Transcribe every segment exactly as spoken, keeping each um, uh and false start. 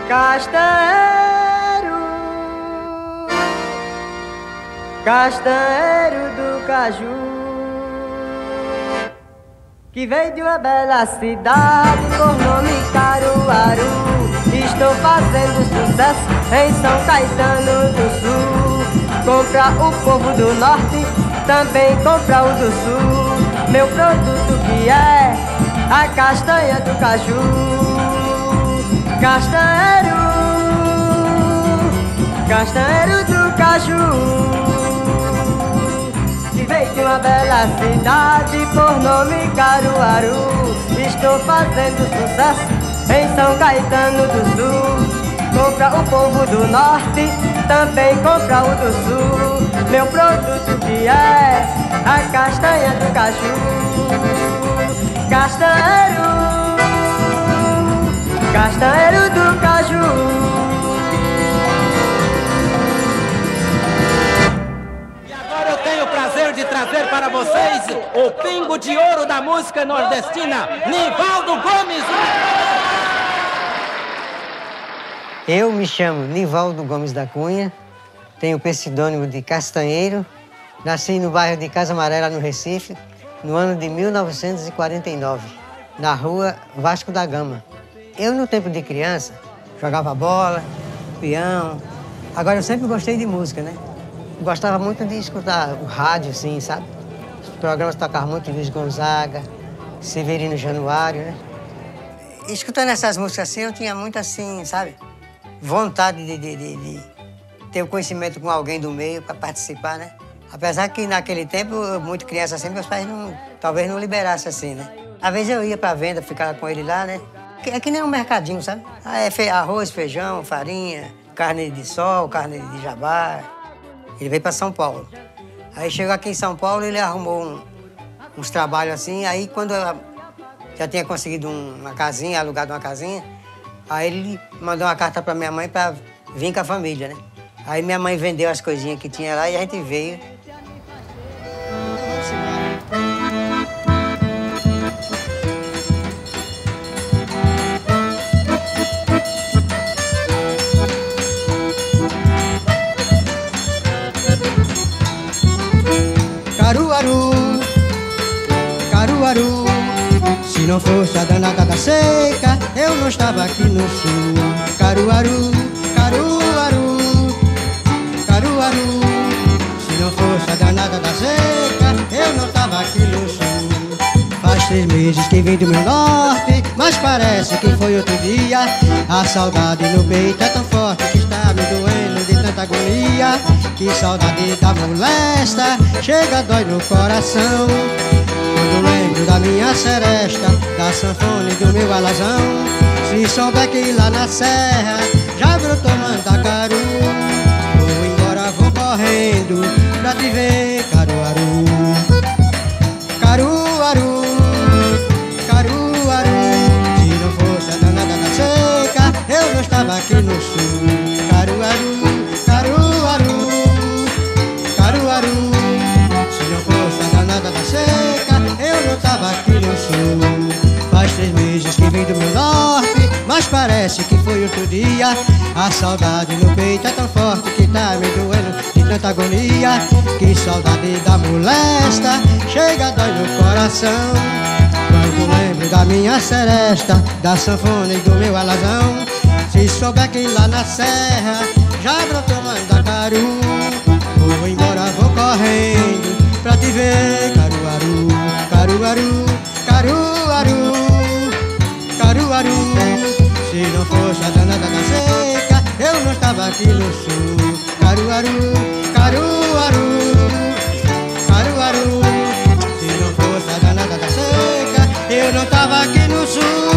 Castanheiro, castanheiro do caju, que veio de uma bela cidade por nome Caruaru. Estou fazendo sucesso em São Caetano do Sul. Compra o povo do norte, também compra o do sul. Meu produto que é a castanha do caju. Castanheiro, castanheiro do caju, que veio de uma bela cidade por nome Caruaru. Estou fazendo sucesso em São Caetano do Sul. Compra o povo do norte, também compra o do sul. Meu produto que é a castanha do caju. Castanheiro, castanheiro do caju. E agora eu tenho o prazer de trazer para vocês o pingo de ouro da música nordestina, Nivaldo Gomes. Eu me chamo Nivaldo Gomes da Cunha, tenho o pseudônimo de Castanheiro, nasci no bairro de Casa Amarela, no Recife, no ano de mil novecentos e quarenta e nove, na rua Vasco da Gama. Eu, no tempo de criança, jogava bola, peão. Agora, eu sempre gostei de música, né? Gostava muito de escutar o rádio, assim, sabe? Os programas tocavam muito Luiz Gonzaga, Severino Januário, né? E, escutando essas músicas assim, eu tinha muito, assim, sabe? Vontade de, de, de, de ter o conhecimento com alguém do meio para participar, né? Apesar que naquele tempo, muito criança assim, meus pais não, talvez não liberassem assim, né? Às vezes eu ia para venda, ficava com ele lá, né? É que nem um mercadinho, sabe? Ah, é fe... arroz, feijão, farinha, carne de sol, carne de jabá. Ele veio para São Paulo. Aí chegou aqui em São Paulo, ele arrumou um, uns trabalhos assim. Aí quando eu já tinha conseguido uma casinha, alugado uma casinha, aí ele mandou uma carta para minha mãe para vir com a família, né? Aí minha mãe vendeu as coisinhas que tinha lá e a gente veio. Caruaru, Caruaru, se não fosse a danada da seca, eu não estava aqui no sul. Caruaru, Caruaru, Caruaru, se não fosse a danada da seca, eu não estava aqui no sul. Faz três meses que vim do meu norte, mas parece que foi outro dia. A saudade no peito é tão forte que está me doendo de tanta agonia. Que saudade da molesta, chega, dói no coração. Quando lembro da minha seresta, da sanfona e do meu alazão. Se souber que lá na serra já brotou mandacaru, vou embora, vou correndo pra te ver, Caruaru. Caruaru, Caruaru, se não fosse a danada da seca, eu não estava aqui no sul. Caruaru, Caruaru, Caruaru, se não fosse a danada da seca, eu não tava aqui no sul. Faz três meses que vim do meu norte, mas parece que foi outro dia. A saudade no peito é tão forte que tá me doendo de tanta agonia. Que saudade da molesta, chega, dói no coração. Quando lembro da minha seresta, da sanfona e do meu alazão. Se souber que lá na serra já brotou mandacaru, vou embora, vou correndo pra te ver, Caruaru. Caruaru, Caruaru, Caruaru, se não fosse a danada da seca, eu não estava aqui no sul. Caruaru, Caruaru, Caruaru, se não fosse a danada da seca, eu não estava aqui no sul.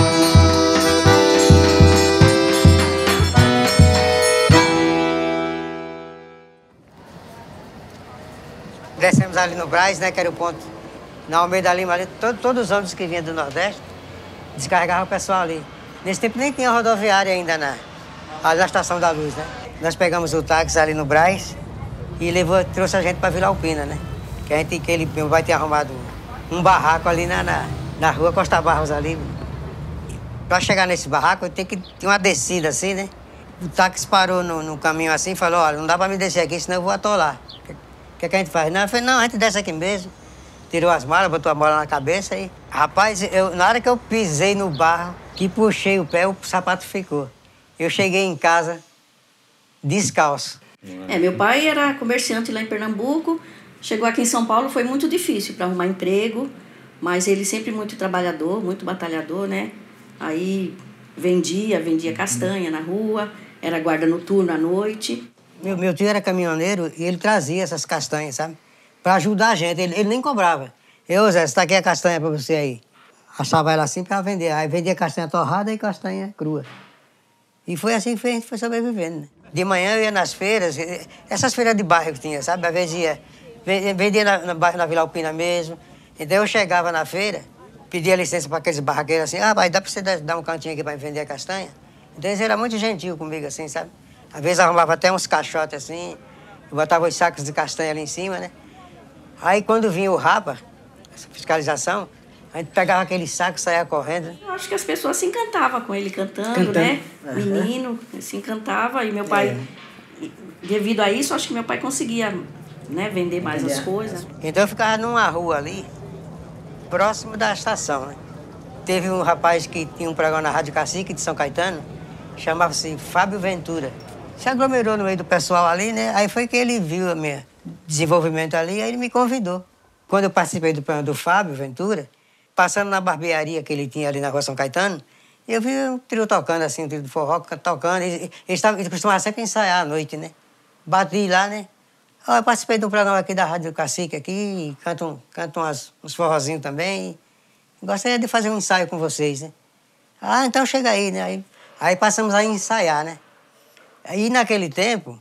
Descemos ali no Brás, né, que era o ponto, na Almeida Lima ali, todo, todos os ônibus que vinham do Nordeste descarregavam o pessoal ali. Nesse tempo nem tinha rodoviária ainda na, ali na Estação da Luz, né? Nós pegamos o táxi ali no Brás e levou, trouxe a gente para Vila Alpina, né? Que a gente, que ele vai ter arrumado um barraco ali na, na, na rua Costa Barros ali. Para chegar nesse barraco, tem que ter uma descida assim, né? O táxi parou no, no caminho assim e falou, olha, não dá pra me descer aqui, senão eu vou atolar. O que, que, que a gente faz? Não, eu falei, não, a gente desce aqui mesmo. Tirou as malas, botou a bola na cabeça e... Rapaz, eu, na hora que eu pisei no barro, que puxei o pé, o sapato ficou. Eu cheguei em casa descalço. É, meu pai era comerciante lá em Pernambuco. Chegou aqui em São Paulo, foi muito difícil para arrumar emprego. Mas ele sempre muito trabalhador, muito batalhador, né? Aí vendia, vendia castanha na rua. Era guarda noturno à noite. Meu, meu tio era caminhoneiro e ele trazia essas castanhas, sabe? Pra ajudar a gente. Ele, ele nem cobrava. Eu, Zé, tá aqui a castanha pra você aí. Achava ela assim pra vender. Aí vendia castanha torrada e castanha crua. E foi assim que a gente foi sobrevivendo, né? De manhã eu ia nas feiras, essas feiras de bairro que tinha, sabe? Às vezes ia, vendia na, na, na Vila Alpina mesmo. Então eu chegava na feira, pedia licença para aqueles barraqueiros assim, ah, mas dá pra você dar um cantinho aqui pra vender a castanha? Então eles eram muito gentil comigo assim, sabe? Às vezes arrumava até uns caixotes assim, botava os sacos de castanha ali em cima, né? Aí quando vinha o Rapa, essa fiscalização, a gente pegava aquele saco e saía correndo. Eu acho que as pessoas se encantavam com ele cantando, cantando. né? Uhum. Menino, se encantava. E meu pai, é. devido a isso, acho que meu pai conseguia, né, vender mais é. as coisas. Então eu ficava numa rua ali, próximo da estação, né? Teve um rapaz que tinha um programa na Rádio Cacique de São Caetano, chamava-se Fábio Ventura. Se aglomerou no meio do pessoal ali, né? Aí foi que ele viu o meu desenvolvimento ali, aí ele me convidou. Quando eu participei do programa do Fábio Ventura, passando na barbearia que ele tinha ali na Rua São Caetano, eu vi um trio tocando assim, um trio de forró, tocando. Eles, eles, eles costumavam sempre ensaiar à noite, né? Bati lá, né? Eu participei de um programa aqui da Rádio Cacique aqui, canto, canto umas, uns forrozinhos também. Gostaria de fazer um ensaio com vocês, né? Ah, então chega aí, né? Aí, aí passamos a ensaiar, né? Aí naquele tempo,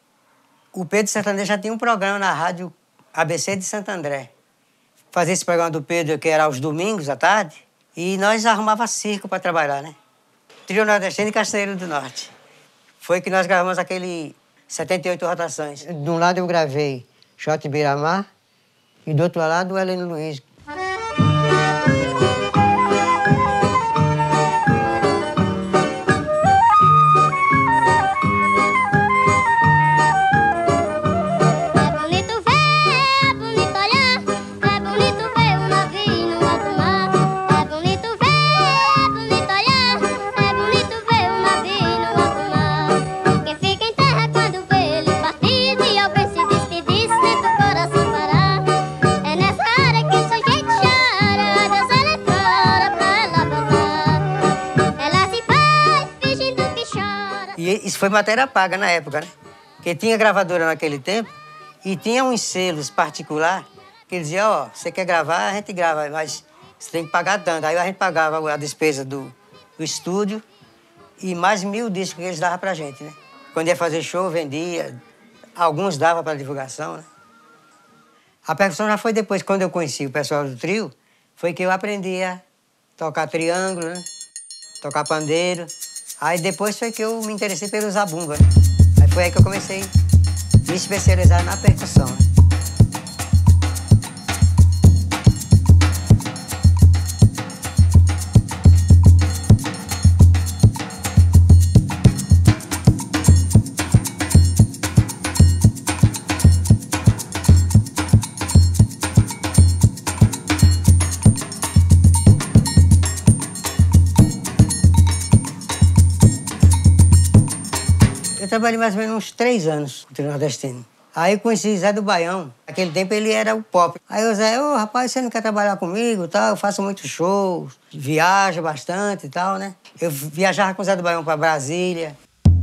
o Pedro Sertanejo já tinha um programa na Rádio A B C de Santo André. Fazia esse programa do Pedro, que era aos domingos à tarde, e nós arrumava circo para trabalhar, né? Trio Nordestino e Castanheiro do Norte. Foi que nós gravamos aquele setenta e oito rotações. De um lado eu gravei Shot Beiramar e do outro lado o Heleno Luiz. Isso foi matéria paga na época, né? Porque tinha gravadora naquele tempo e tinha uns selos particulares que eles diziam, ó, oh, você quer gravar, a gente grava, mas você tem que pagar tanto. Aí a gente pagava a despesa do, do estúdio e mais mil discos que eles davam pra gente, né? Quando ia fazer show, vendia, alguns davam para divulgação, né? A percussão já foi depois, quando eu conheci o pessoal do trio, foi que eu aprendi a tocar triângulo, né? Tocar pandeiro. Aí depois foi que eu me interessei pelo zabumba, né? Aí foi aí que eu comecei a me especializar na percussão, né? Eu trabalhei mais ou menos uns três anos no trio nordestino. Aí eu conheci Zé do Baião. Naquele tempo ele era o pop. Aí o Zé, ô, rapaz, você não quer trabalhar comigo e tal? Eu faço muitos shows, viajo bastante e tal, né? Eu viajava com o Zé do Baião para Brasília.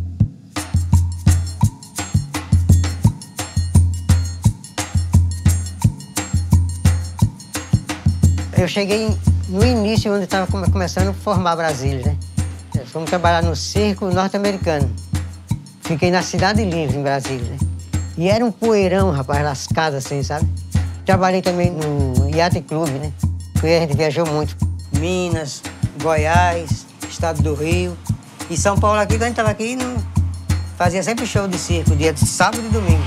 Eu cheguei no início, onde estava começando a formar Brasília, né? Fomos trabalhar no circo norte-americano. Fiquei na Cidade Livre, em Brasília, né? E era um poeirão, rapaz, lascado assim, sabe? Trabalhei também no Yacht Club, né? Porque a gente viajou muito. Minas, Goiás, Estado do Rio. E São Paulo aqui, quando a gente estava aqui, não... fazia sempre show de circo, dia de sábado e domingo.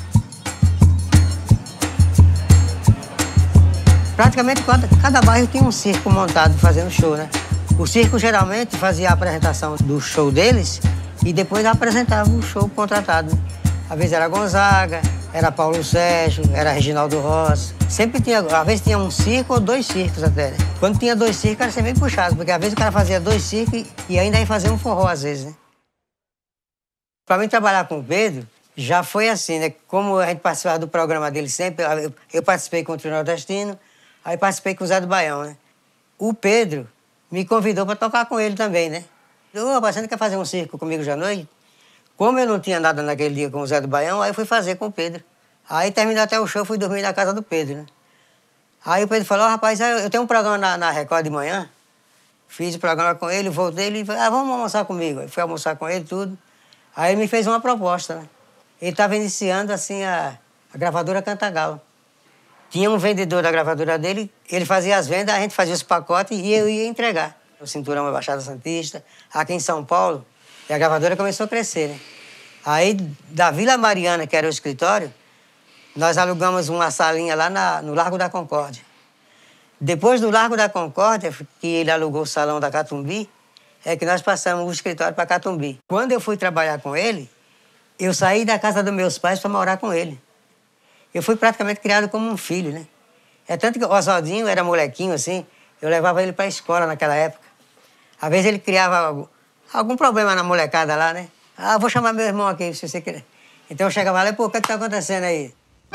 Praticamente cada, cada bairro tinha um circo montado fazendo show, né? O circo geralmente fazia a apresentação do show deles E depois apresentava o show contratado. Às vezes era Gonzaga, era Paulo Sérgio, era Reginaldo Rossi. Sempre tinha, às vezes tinha um circo ou dois circos até, né? Quando tinha dois circos, era sempre bem puxado, porque às vezes o cara fazia dois circos e ainda ia fazer um forró, às vezes, né? Para mim trabalhar com o Pedro, já foi assim, né? Como a gente participava do programa dele sempre, eu, eu participei com o Trio Nordestino, aí participei com o Zé do Baião, né? O Pedro me convidou para tocar com ele também, né? Ô, rapaz, você não quer fazer um circo comigo já à noite? Como eu não tinha nada naquele dia com o Zé do Baião, aí eu fui fazer com o Pedro. Aí terminou até o show, fui dormir na casa do Pedro, né? Aí o Pedro falou, oh, rapaz, eu tenho um programa na, na Record de manhã. Fiz o programa com ele, voltei, ele falou, ah, vamos almoçar comigo. Eu fui almoçar com ele, tudo. Aí ele me fez uma proposta, né? Ele estava iniciando, assim, a, a gravadora Cantagalo. Tinha um vendedor da gravadora dele, ele fazia as vendas, a gente fazia os pacotes e eu ia entregar. O Cinturão, a Baixada Santista, aqui em São Paulo, e a gravadora começou a crescer, né? Aí, da Vila Mariana, que era o escritório, nós alugamos uma salinha lá na, no Largo da Concórdia. Depois do Largo da Concórdia, que ele alugou o salão da Catumbi, é que nós passamos o escritório para Catumbi. Quando eu fui trabalhar com ele, eu saí da casa dos meus pais para morar com ele. Eu fui praticamente criado como um filho, né? É tanto que o Oswaldinho era molequinho, assim, eu levava ele para a escola naquela época. Às vezes ele criava algum, algum problema na molecada lá, né? Ah, vou chamar meu irmão aqui, se você quer. Então eu chegava lá e, pô, o que é que tá acontecendo aí?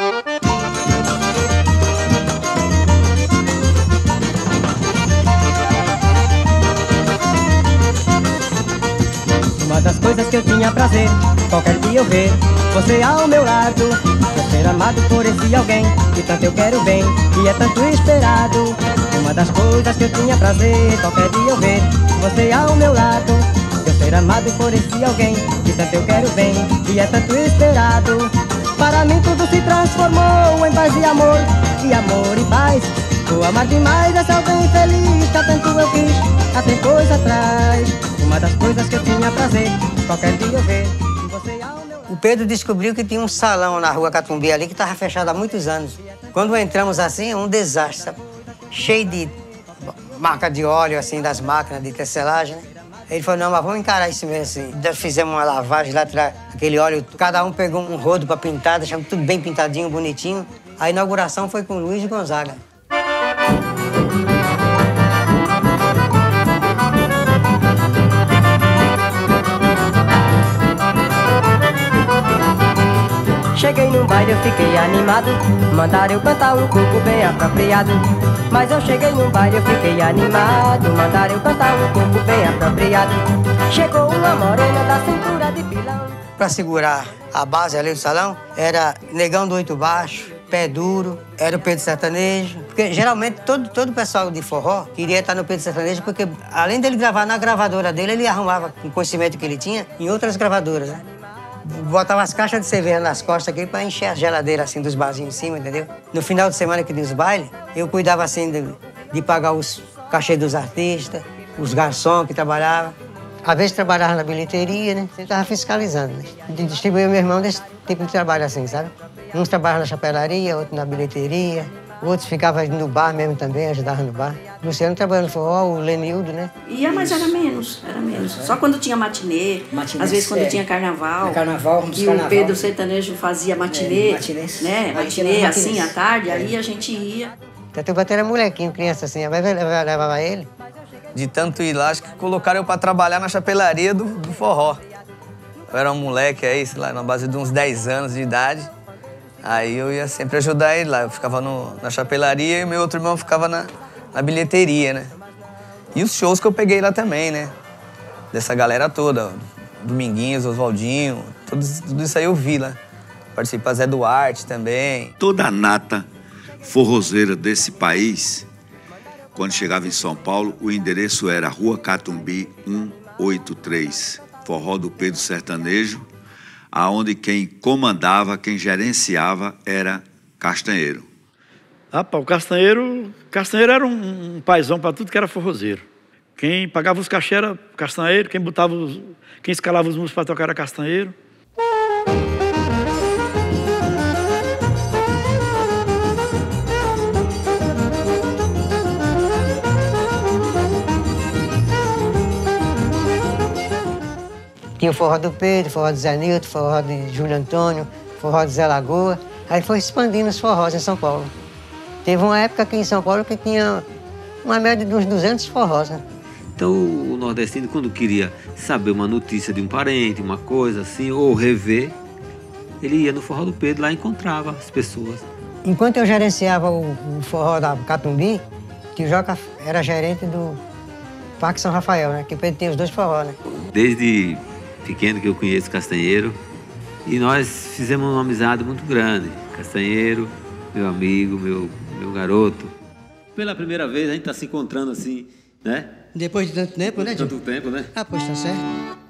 Uma das coisas que eu tinha prazer, qualquer dia eu ver você ao meu lado, eu ser amado por esse alguém que tanto eu quero bem e é tanto esperado. Uma das coisas que eu tinha prazer, qualquer dia eu ver você ao meu lado, eu ser amado por esse alguém que tanto eu quero bem e é tanto esperado. Para mim tudo se transformou em paz e amor, e amor e paz. Vou amar demais esse alguém feliz que há tanto eu quis, há tempos atrás. Uma das coisas que eu tinha prazer, qualquer dia eu ver você ao meu lado. O Pedro descobriu que tinha um salão na rua Catumbi ali que estava fechado há muitos anos. Quando entramos assim, um desastre, sabe? Cheio de marca de óleo, assim, das máquinas de tecelagem, né? Ele falou, não, mas vamos encarar isso mesmo assim. Nós fizemos uma lavagem lá, tirar aquele óleo, cada um pegou um rodo para pintar, deixamos tudo bem pintadinho, bonitinho. A inauguração foi com o Luiz Gonzaga. Cheguei num baile, eu fiquei animado, mandaram eu cantar um coco bem apropriado. Mas eu cheguei num baile, eu fiquei animado, mandaram eu cantar um coco bem apropriado. Chegou uma morena da cintura de pilão. Para segurar a base ali do salão, era Negão do Oito Baixo, Pé Duro, era o Pedro Sertanejo. Porque geralmente todo, todo o pessoal de forró queria estar no Pedro Sertanejo, porque além dele gravar na gravadora dele, ele arrumava com o conhecimento que ele tinha em outras gravadoras, né? Botava as caixas de cerveja nas costas aqui para encher a geladeira assim dos barzinhos em cima, entendeu? No final de semana que tinha os bailes, eu cuidava assim de, de pagar os cachês dos artistas, os garçons que trabalhavam. Às vezes trabalhava na bilheteria, né? Eu estava fiscalizando, né? Distribuía meu irmão desse tipo de trabalho assim, sabe? Uns trabalhavam na chapelaria, outros na bilheteria, outros ficavam no bar mesmo também, ajudavam no bar. Luciano trabalhando no forró, o Lenildo, né? Ia, mas era menos, era menos. Só quando tinha matinê, matinê às vezes quando é. tinha carnaval, carnaval que carnaval. O Pedro Sertanejo fazia matinê, é, matinê né? Matinê, assim, à tarde, é. Aí a gente ia. Tatubaté era molequinho, criança assim, a vai levava ele. De tanto ir lá, acho que colocaram eu pra trabalhar na chapelaria do, do forró. Eu era um moleque aí, sei lá, na base de uns dez anos de idade. Aí eu ia sempre ajudar ele lá. Eu ficava no, na chapelaria e meu outro irmão ficava na, na bilheteria, né? E os shows que eu peguei lá também, né? Dessa galera toda. Dominguinhos, Oswaldinho, tudo, tudo isso aí eu vi lá. Participei Zé Duarte também. Toda a nata forrozeira desse país, quando chegava em São Paulo, o endereço era Rua Catumbi cento e oitenta e três, Forró do Pedro Sertanejo, aonde quem comandava, quem gerenciava era Castanheiro. Ah, pá, o Castanheiro, Castanheiro era um, um paizão para tudo que era forrozeiro. Quem pagava os cachê era Castanheiro, quem botava os, quem escalava os músicos para tocar era Castanheiro. Tinha o forró do Pedro, forró de Zé Nilton, forró de Júlio Antônio, forró de Zé Lagoa. Aí foi expandindo os forrós em São Paulo. Teve uma época aqui em São Paulo que tinha uma média de uns duzentos forrós, né? Então o nordestino, quando queria saber uma notícia de um parente, uma coisa assim, ou rever, ele ia no Forró do Pedro, lá encontrava as pessoas. Enquanto eu gerenciava o, o forró da Catumbi, que o Joca era gerente do Parque São Rafael, né? Que o Pedro tinha os dois forrós, né? Desde pequeno que eu conheço Castanheiro, e nós fizemos uma amizade muito grande. Castanheiro, meu amigo, meu, meu garoto. Pela primeira vez a gente está se encontrando assim, né? Depois de tanto tempo, né, Tio? Tanto tempo, né? Ah, pois tá certo.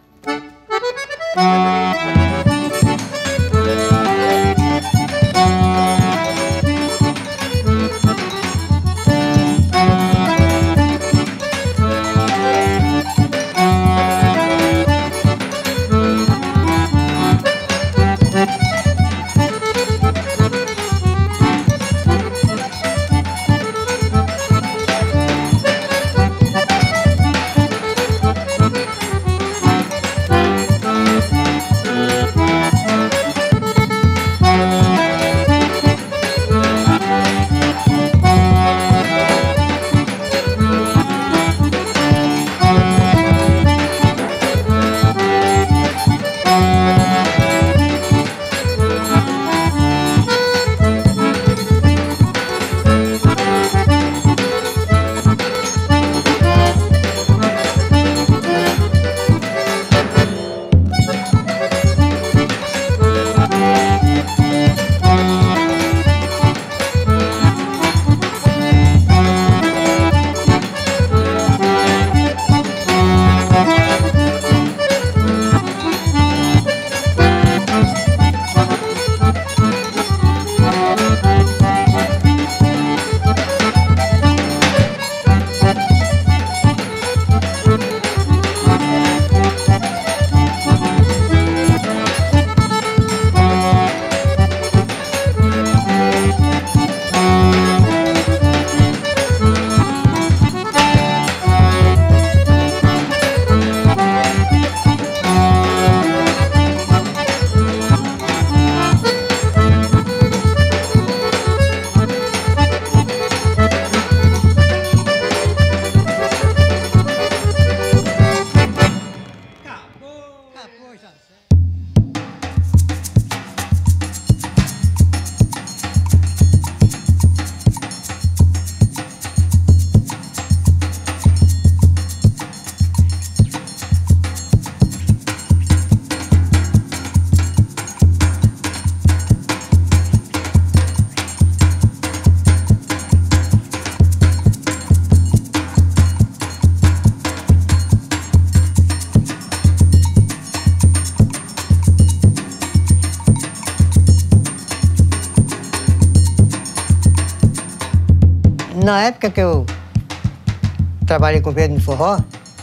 Na época que eu trabalhei com o Pedro no forró,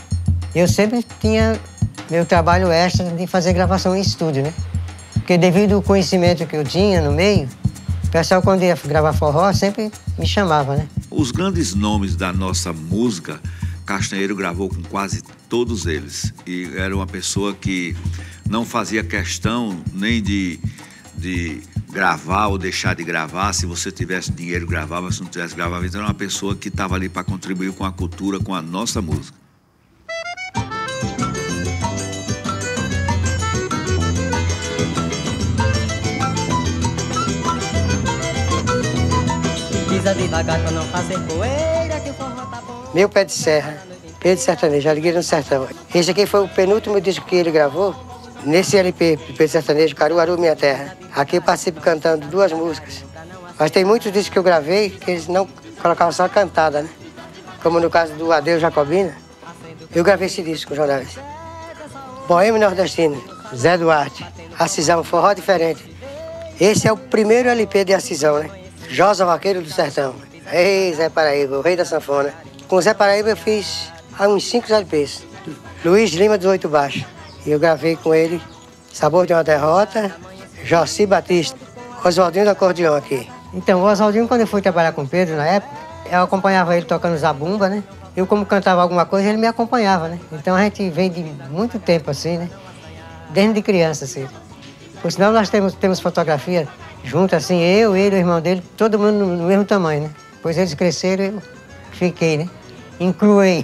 eu sempre tinha meu trabalho extra de fazer gravação em estúdio, né? Porque devido ao conhecimento que eu tinha no meio, o pessoal, quando ia gravar forró, sempre me chamava, né? Os grandes nomes da nossa música, Castanheiro gravou com quase todos eles. E era uma pessoa que não fazia questão nem de, de gravar ou deixar de gravar. Se você tivesse dinheiro, gravava. Se não tivesse, gravava. Então era uma pessoa que estava ali para contribuir com a cultura, com a nossa música. Pisa devagar pra não fazer poeira, que o forró tá bom. Meu Pé de Serra, Pedro Sertanejo, Alegria no Sertão. Esse aqui foi o penúltimo disco que ele gravou. Nesse L P, Pedro Sertanejo, Caruaru, Minha Terra. Aqui eu participo cantando duas músicas. Mas tem muitos discos que eu gravei que eles não colocavam só cantada, né? Como no caso do Adeus Jacobina. Eu gravei esse disco com jornais. Boêmio Nordestino, Zé Duarte, Acisão, Forró Diferente. Esse é o primeiro L P de Acisão, né? Josa Vaqueiro do Sertão. Ei, Zé Paraíba, o rei da sanfona. Com o Zé Paraíba eu fiz há uns cinco L Ps. Luiz Lima dos Oito Baixos. E eu gravei com ele Sabor de uma Derrota, Joci Batista, Oswaldinho do Acordeão aqui. Então, o Oswaldinho, quando eu fui trabalhar com o Pedro na época, eu acompanhava ele tocando zabumba, né? Eu, como cantava alguma coisa, ele me acompanhava, né? Então a gente vem de muito tempo assim, né? desde criança, assim. Por sinal, nós temos, temos fotografia junto, assim, eu, ele, o irmão dele, todo mundo no, no mesmo tamanho, né? Depois eles cresceram, eu fiquei, né? Incluí.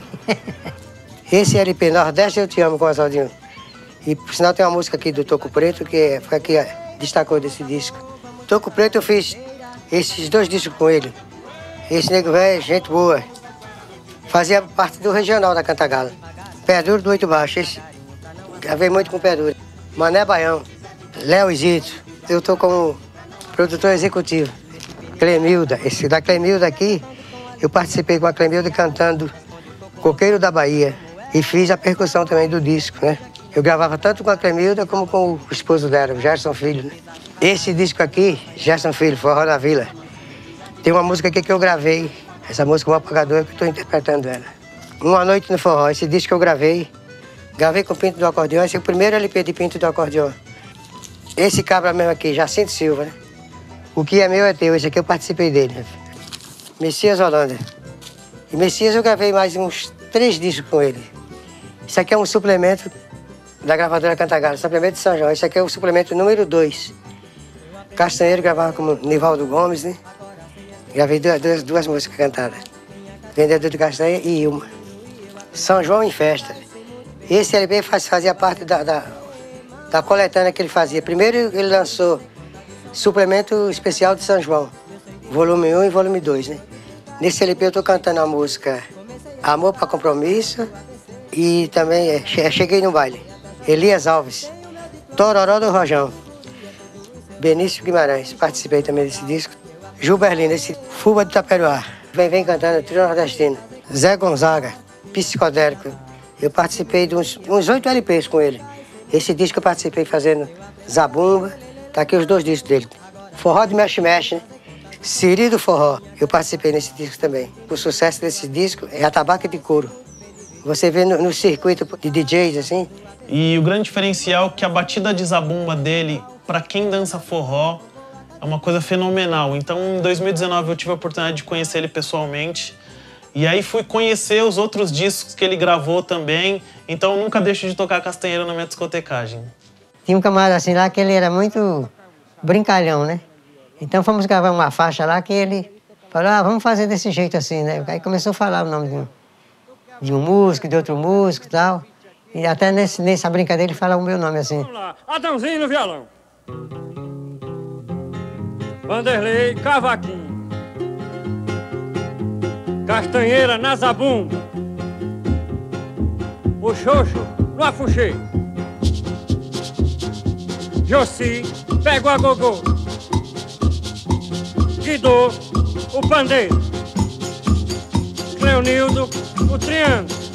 Esse L P, Nordeste Eu Te Amo, com o Oswaldinho. E, por sinal, tem uma música aqui do Toco Preto, que foi a que destacou desse disco. Toco Preto, eu fiz esses dois discos com ele. Esse nego velho, gente boa. Fazia parte do regional da Cantagalo. Pé Duro do Oito Baixo. Esse, gravei muito com Pé Duro. Mané Baião, Léo Zito. Eu tô como produtor executivo. Clemilda. Esse da Clemilda aqui, eu participei com a Clemilda cantando Coqueiro da Bahia. E fiz a percussão também do disco, né? Eu gravava tanto com a Clemilda como com o esposo dela, o Gerson Filho, né? Esse disco aqui, Gerson Filho, Forró da Vila, tem uma música aqui que eu gravei. Essa música, O Apagador, que eu estou interpretando ela. Uma Noite no Forró, esse disco que eu gravei. Gravei com o Pinto do Acordeão, esse é o primeiro L P de Pinto do Acordeão. Esse cabra mesmo aqui, Jacinto Silva, né? O que é meu é teu, esse aqui eu participei dele. Né? Messias Holanda. E Messias eu gravei mais uns três discos com ele. Isso aqui é um suplemento da gravadora Cantagalo, suplemento de São João. Esse aqui é o suplemento número dois. Castanheiro gravava com Nivaldo Gomes, né? Gravei duas, duas, duas músicas cantadas. Vendedor de Castanha e Ilma. São João em Festa. Esse L P faz, fazia parte da, da, da coletânea que ele fazia. Primeiro ele lançou suplemento especial de São João, volume um e volume dois, né? Nesse L P eu tô cantando a música Amor para Compromisso e também é, Cheguei no Baile. Elias Alves, Tororó do Rojão. Benício Guimarães, participei também desse disco. Gil Berlino, esse Fuba de Taperoá. Vem, vem cantando, Trio Nordestino. Zé Gonzaga, Psicodélico. Eu participei de uns, uns oito L Ps com ele. Esse disco eu participei fazendo Zabumba. Tá aqui os dois discos dele. Forró de Mexe Mexe, né? Siri do Forró. Eu participei nesse disco também. O sucesso desse disco é Atabaque de Couro. Você vê no, no circuito de D Js, assim. E o grande diferencial é que a batida de zabumba dele, para quem dança forró, é uma coisa fenomenal. Então, em dois mil e dezenove, eu tive a oportunidade de conhecer ele pessoalmente. E aí fui conhecer os outros discos que ele gravou também. Então, eu nunca deixo de tocar Castanheiro na minha discotecagem. Tinha um camarada assim lá que ele era muito brincalhão, né? Então, fomos gravar uma faixa lá que ele falou, ah, vamos fazer desse jeito assim, né? Aí começou a falar o nome de um, de um músico, de outro músico e tal. E até nesse, nessa brincadeira ele fala o meu nome assim. Vamos lá, Adãozinho no violão. Vanderlei, cavaquinho. Castanheira na zabumba. O Xoxo no afuxê. Jossi, pega o agogô. Guidô, o pandeiro. Cleonildo, o triângulo.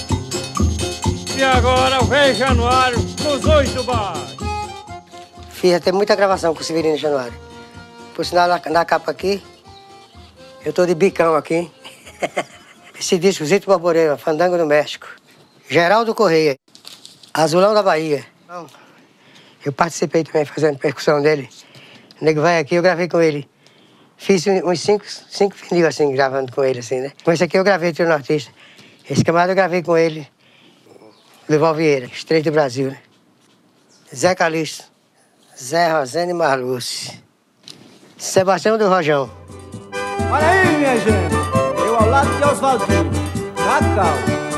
E agora o Rei Januário nos oito bares. Fiz até muita gravação com o Severino Januário. Por sinal, na, na capa aqui, eu tô de bicão aqui. Esse disco, Zito Barboreira, Fandango do México. Geraldo Correia, Azulão da Bahia. Eu participei também fazendo percussão dele. O nego vai aqui, eu gravei com ele. Fiz uns cinco, cinco vinil assim, gravando com ele, assim, né? Com esse aqui eu gravei Trio Nortista. Esse camarada eu gravei com ele. Leval Vieira, Estreito do Brasil, né? Zé Calixto, Zé Rosane Marluce, Sebastião do Rojão. Olha aí, minha gente, eu ao lado de Oswaldinho, Cacau,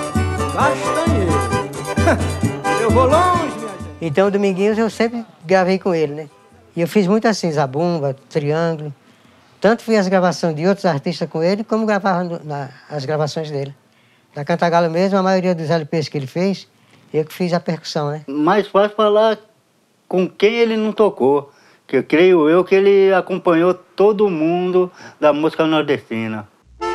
Castanheiro. Eu vou longe, minha gente. Então, o Dominguinhos eu sempre gravei com ele, né? E eu fiz muito assim, zabumba, triângulo. Tanto fiz as gravações de outros artistas com ele, como gravava no, na, as gravações dele. Na Cantagalo mesmo, a maioria dos L Ps que ele fez, eu que fiz a percussão, né? Mais fácil falar com quem ele não tocou, que eu creio eu que ele acompanhou todo mundo da música nordestina.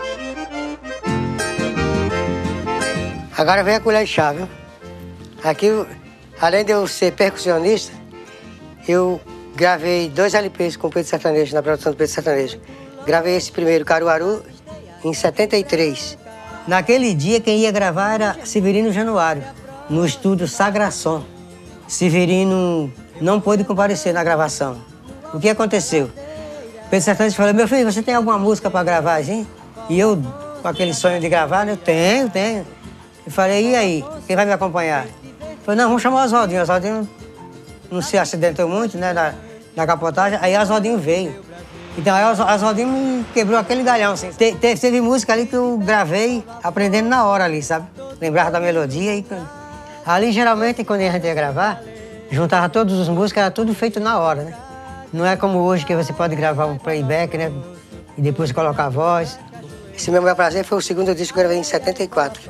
Agora vem a colher de chá, viu? Aqui, além de eu ser percussionista, eu gravei dois L Ps com o Pedro Sertanejo, na produção do Pedro Sertanejo. Gravei esse primeiro, Caruaru, em setenta e três. Naquele dia, quem ia gravar era Severino Januário, no estúdio Sagração. Severino não pôde comparecer na gravação. O que aconteceu? Pedro Sertanejo falou, meu filho, você tem alguma música para gravar, assim? E eu, com aquele sonho de gravar, eu tenho, tenho. Eu falei, e aí, quem vai me acompanhar? Ele falou, não, vamos chamar o Oswaldinho. O Oswaldinho não se acidentou muito, né, na, na capotagem, aí Oswaldinho veio. Então aí Oswaldinho quebrou aquele galhão, assim. Te, te, teve música ali que eu gravei aprendendo na hora ali, sabe? Lembrava da melodia e... Ali, geralmente, quando a gente ia gravar, juntava todos os músicos, era tudo feito na hora, né? Não é como hoje que você pode gravar um playback, né? E depois colocar a voz. Esse Meu Maior Prazer foi o segundo disco que eu gravei em setenta e quatro.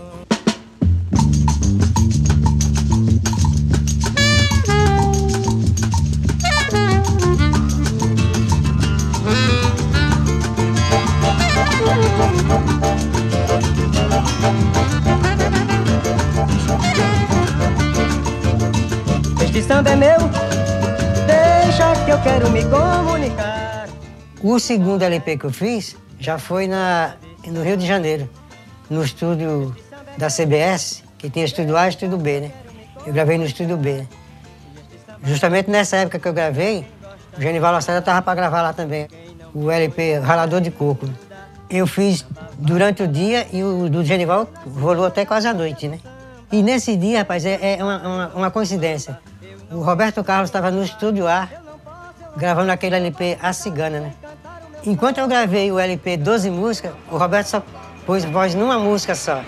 Este samba é meu, deixa que eu quero me comunicar. O segundo L P que eu fiz já foi na, no Rio de Janeiro, no estúdio da C B S, que tinha estúdio A e estúdio B, né? Eu gravei no estúdio B. Né? Justamente nessa época que eu gravei, o Genival Lacerda estava para gravar lá também, o L P Ralador de Coco. Né? Eu fiz durante o dia e o do Genival rolou até quase à noite, né? E nesse dia, rapaz, é, é uma, uma, uma coincidência. O Roberto Carlos estava no estúdio A, gravando aquele L P A Cigana, né? Enquanto eu gravei o L P doze músicas, o Roberto só pôs voz numa música só.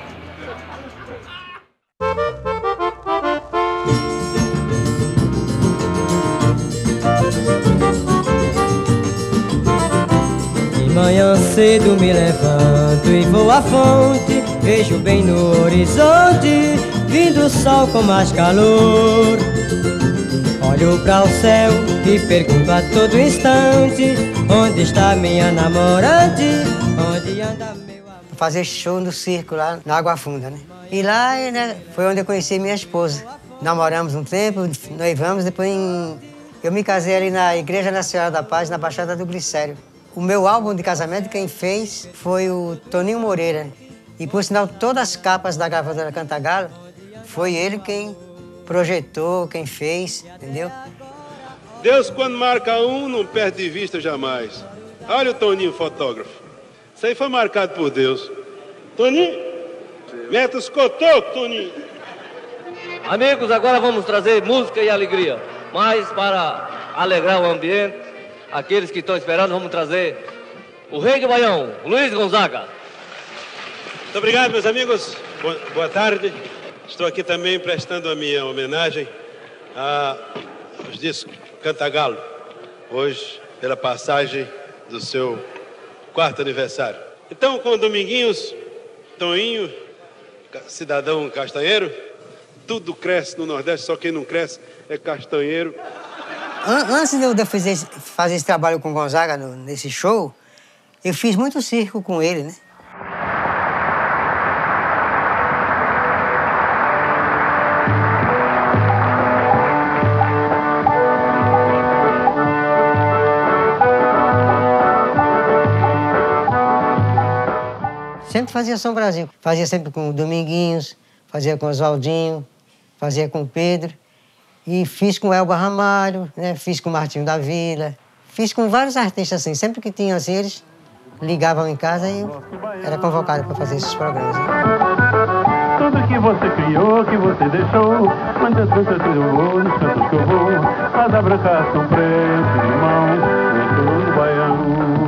De manhã cedo me levanto e vou à fonte, vejo bem no horizonte, vindo o sol com mais calor. Olho para o céu e pergunto a todo instante, onde está minha namorante, onde anda meu amor. Fazer show no circo lá na Água Funda, né? E lá, né, foi onde eu conheci minha esposa. Namoramos um tempo, noivamos, depois em... eu me casei ali na Igreja Nacional da Paz, na Baixada do Glicério. O meu álbum de casamento, quem fez foi o Toninho Moreira. E, por sinal, todas as capas da gravadora Cantagalo, foi ele quem projetou, quem fez, entendeu? Deus, quando marca um, não perde de vista jamais. Olha o Toninho, fotógrafo. Isso aí foi marcado por Deus. Toninho, meta os cotocos, Toninho. Amigos, agora vamos trazer música e alegria. Mas para alegrar o ambiente, aqueles que estão esperando, vamos trazer o Rei do Baião, Luiz Gonzaga. Muito obrigado, meus amigos. Boa, boa tarde. Estou aqui também prestando a minha homenagem aos discos Cantagalo, hoje pela passagem do seu quarto aniversário. Então, com Dominguinhos, Toninho, cidadão castanheiro, tudo cresce no Nordeste, só quem não cresce é castanheiro. Antes de eu fazer, fazer esse trabalho com o Gonzaga no, nesse show, eu fiz muito circo com ele, né? Sempre fazia São Brasil. Fazia sempre com o Dominguinhos, fazia com o Oswaldinho, fazia com o Pedro. E fiz com o Elba Ramalho, né? Fiz com o Martinho da Vila. Fiz com vários artistas assim. Sempre que tinham assim, eles ligavam em casa e eu era convocado para fazer esses programas. Né? Tudo que você criou, que você deixou, quando eu tanto eu vou, nos cantos que eu vou, as abraças são preto, limão, dentro do baião.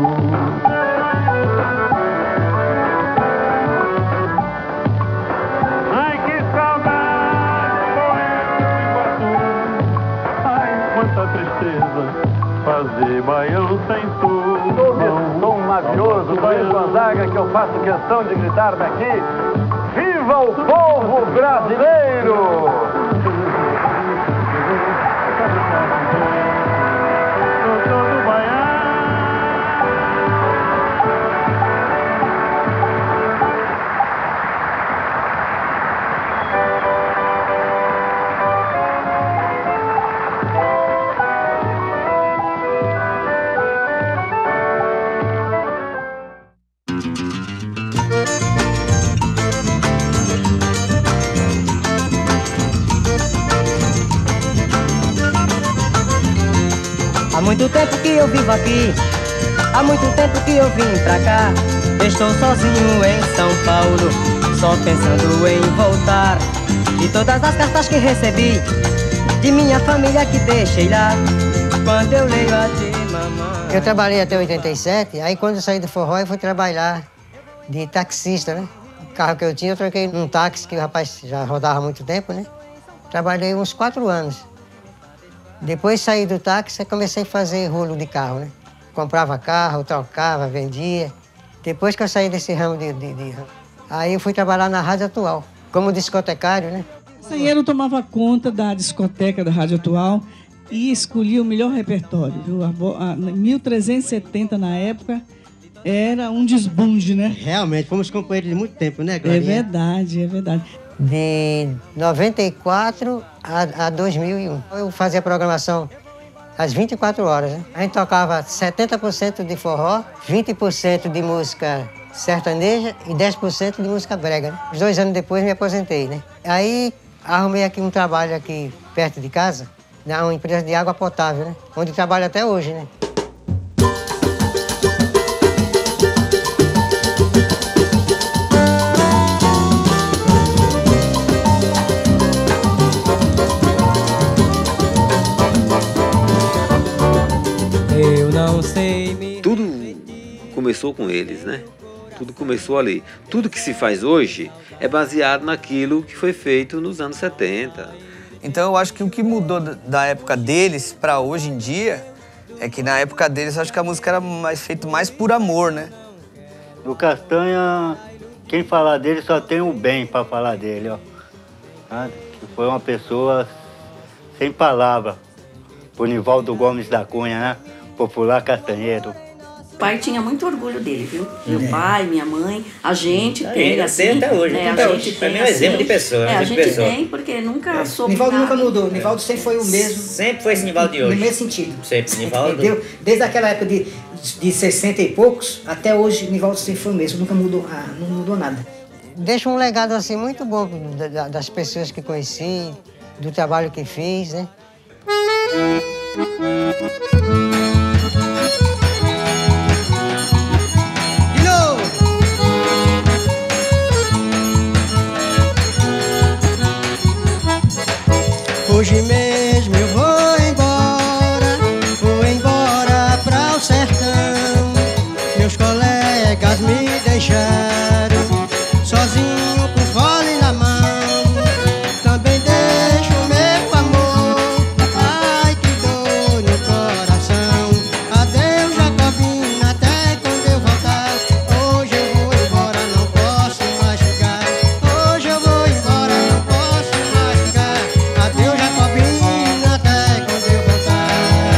Fazer baião sem tu. Todo tom mavioso do Luiz Gonzaga, que eu faço questão de gritar daqui: viva o povo brasileiro! Há muito tempo que eu vivo aqui, há muito tempo que eu vim pra cá. Estou sozinho em São Paulo, só pensando em voltar. E todas as cartas que recebi de minha família que deixei lá. Quando eu leio a de mamãe. Eu trabalhei até oitenta e sete, aí quando eu saí do forró eu fui trabalhar de taxista, né? O carro que eu tinha eu troquei num táxi que o rapaz já rodava há muito tempo, né? Trabalhei uns quatro anos. Depois saí do táxi e comecei a fazer rolo de carro, né? Comprava carro, trocava, vendia. Depois que eu saí desse ramo de, de, de... Aí eu fui trabalhar na Rádio Atual, como discotecário, né? Castanheiro tomava conta da discoteca da Rádio Atual e escolhia o melhor repertório. Viu? Em mil trezentos e setenta, na época, era um desbunde, né? Realmente, fomos companheiros de muito tempo, né, Clarinha? É verdade, é verdade. De noventa e quatro a, a dois mil e um. Eu fazia programação às vinte e quatro horas, né? A gente tocava setenta por cento de forró, vinte por cento de música sertaneja e dez por cento de música brega, né? Uns dois anos depois me aposentei, né? Aí arrumei aqui um trabalho aqui perto de casa, numa empresa de água potável, né? Onde trabalho até hoje, né? Eu não sei me... Tudo começou com eles, né? Tudo começou ali. Tudo que se faz hoje é baseado naquilo que foi feito nos anos setenta. Então eu acho que o que mudou da época deles para hoje em dia é que na época deles eu acho que a música era mais feita mais por amor, né? O Castanha, quem falar dele só tem o bem para falar dele, ó. Que foi uma pessoa sem palavra. O Nivaldo Gomes da Cunha, né? Popular castanheiro. O pai tinha muito orgulho dele, viu? Meu é. pai, minha mãe, a gente é, tem, assim... até hoje, né? até a hoje. gente Pra tem, mim é um exemplo assim, de pessoa. É, a gente pessoa. tem, porque nunca é. soube Nivaldo nada. nunca mudou, Nivaldo sempre foi o mesmo. Sempre foi esse Nivaldo de hoje. No mesmo sentido. Sempre, Nivaldo. Entendeu? Desde aquela época de, de sessenta e poucos, até hoje, Nivaldo sempre foi o mesmo, nunca mudou, ah, não mudou nada. Deixa um legado assim muito bom das pessoas que conheci, do trabalho que fiz, né? Hoje mesmo eu vou embora, vou embora pra o sertão. Meus colegas me deixaram sozinho com fole na mão. Também deixo meu amor, ai que dor no coração. Adeus Jacobina, até quando eu voltar. Hoje eu vou embora, não posso mais ficar. Hoje eu vou embora, não posso mais ficar. Adeus Jacobina, até quando eu voltar.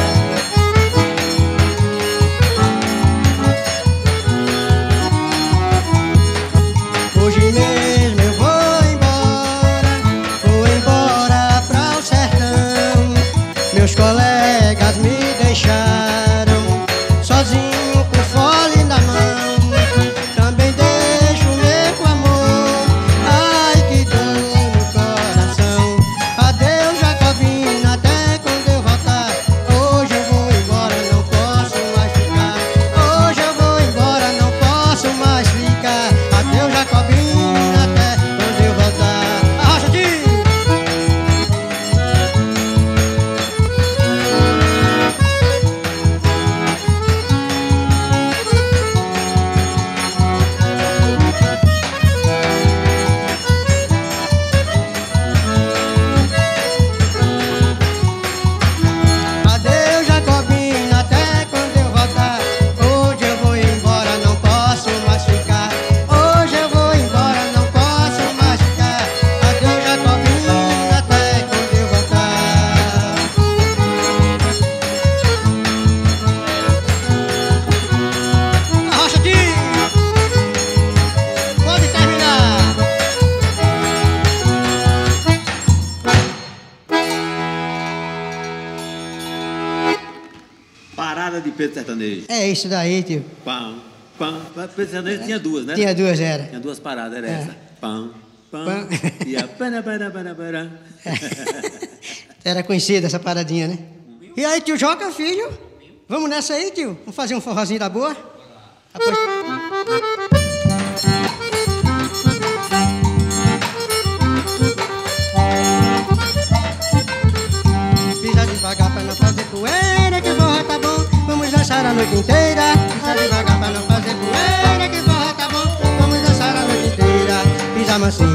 Hoje mesmo eu vou embora, vou embora pra o sertão. Meus colegas me deixaram sozinho com fole na mão. Também deixo meu amor, ai que dor no coração. Adeus Jacobina, até quando eu voltar. Hoje eu vou embora, não posso mais ficar. Hoje eu vou embora, não posso mais ficar. Adeus Jacobina, até quando eu voltar. Arrocha de Adeus Jacobina, até quando eu voltar. Hoje eu vou embora, não posso mais ficar. Hoje eu vou embora, não posso mais ficar. Adeus Jacobina, até quando eu voltar. Arrocha de pode terminar. Parada de Pedro Sertanejo. É isso daí, tio. Pam, pam. Pedro Sertanejo tinha duas, né? Tinha duas, era. Tinha duas paradas, era É. essa. Pam, pam. Pam. E a pana, pana, pana, pana. Era conhecida essa paradinha, né? E aí, tio Joca, filho? Vamos nessa aí, tio? Vamos fazer um forrozinho da boa? Após...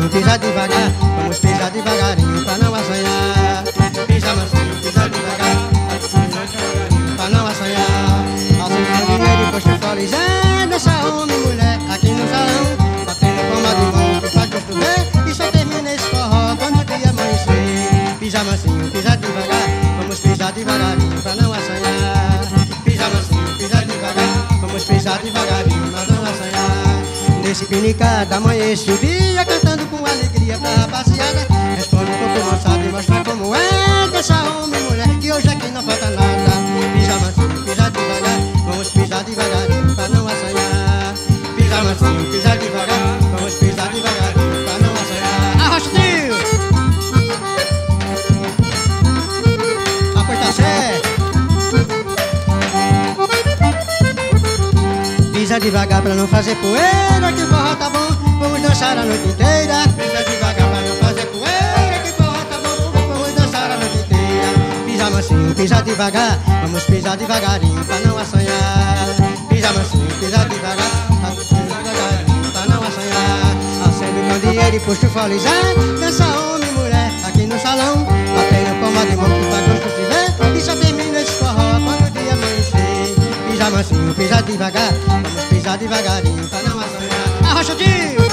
mansinho, pisa devagar, vamos pisar devagarinho pra não assanhar. Pisa mansinho, pisa devagar, pra não assanhar. Aceitando dinheiro, depois tu fala, Zé, dança homem e mulher aqui no salão, batendo palma de mão, que faz gosto ver, e só termina esse forró quando o dia amanhecer. Pisa mansinho, pisa devagar, vamos pisar devagarinho pra não assanhar. Pisa mansinho, pisa devagar, vamos pisar devagarinho pra não assanhar. Nesse pinicada amanhece o dia, cantando com alegria pra rapaziada. Responde um pouco moçada e mostra como é, dança homem e mulher, que hoje aqui não falta nada. Pisa mansinho, pisa devagar, vamos pisar devagarinho pra não assanhar. Pisa mansinho, pisa devagar, vamos pisar devagarinho pra não assanhar. Arrocha o trio! Aperta certo! Pisa devagar pra não fazer poeira, que o forró tá bom, vamos dançar a noite inteira. Pisa devagar pra não fazer poeira, que o forró tá bom, vamos dançar a noite inteira. Pisa mansinho, pisa devagar, vamos pisar devagarinho pra não assanhar. Pisa mansinho, pisa devagar, vamos pisar devagarinho pra não assanhar. Acende o candeeiro e puxa o folizé, dança homem e mulher aqui no salão, batendo palma de mão que faz gosto se ver, e só termina esse forró quando o dia amanhecer. Pisa mansinho, pisa devagar, vamos pisar devagarinho pra não assanhar. Arrocha o tio!